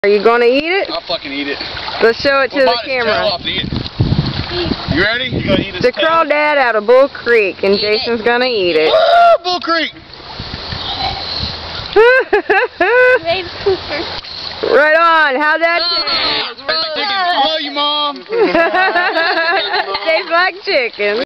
Are you gonna eat it? I'll fucking eat it. Let's show it to the camera. You ready? You gonna eat The crawdad out of Bull Creek, and Jason's gonna eat it. Woo! Bull Creek! Right on. How'd that taste? I love you, Mom. Tastes like chicken.